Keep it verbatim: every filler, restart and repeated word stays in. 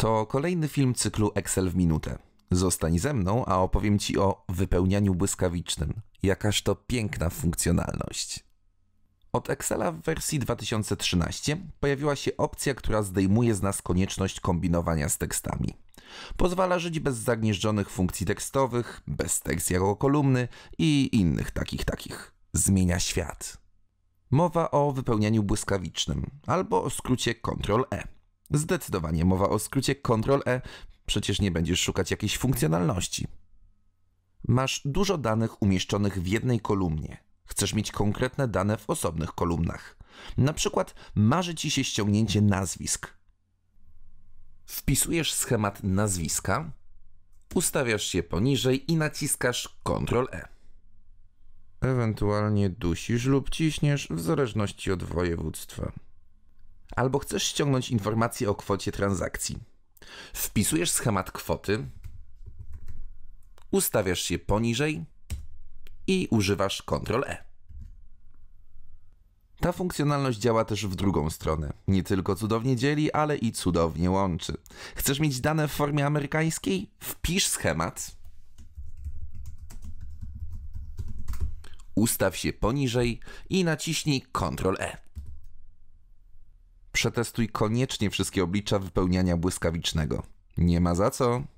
To kolejny film cyklu Excel w minutę. Zostań ze mną, a opowiem Ci o wypełnianiu błyskawicznym. Jakaż to piękna funkcjonalność. Od Excela w wersji dwa tysiące trzynastej pojawiła się opcja, która zdejmuje z nas konieczność kombinowania z tekstami. Pozwala żyć bez zagnieżdżonych funkcji tekstowych, bez tekst jako kolumny i innych takich takich. Zmienia świat. Mowa o wypełnianiu błyskawicznym, albo o skrócie kontrol E. Zdecydowanie mowa o skrócie kontrol E, przecież nie będziesz szukać jakiejś funkcjonalności. Masz dużo danych umieszczonych w jednej kolumnie. Chcesz mieć konkretne dane w osobnych kolumnach. Na przykład marzy Ci się ściągnięcie nazwisk. Wpisujesz schemat nazwiska, ustawiasz się poniżej i naciskasz kontrol E. Ewentualnie dusisz lub ciśniesz w zależności od województwa. Albo chcesz ściągnąć informacje o kwocie transakcji. Wpisujesz schemat kwoty, ustawiasz się poniżej i używasz kontrol E. Ta funkcjonalność działa też w drugą stronę. Nie tylko cudownie dzieli, ale i cudownie łączy. Chcesz mieć dane w formie amerykańskiej? Wpisz schemat, ustaw się poniżej i naciśnij kontrol E. Przetestuj koniecznie wszystkie oblicza wypełniania błyskawicznego. Nie ma za co.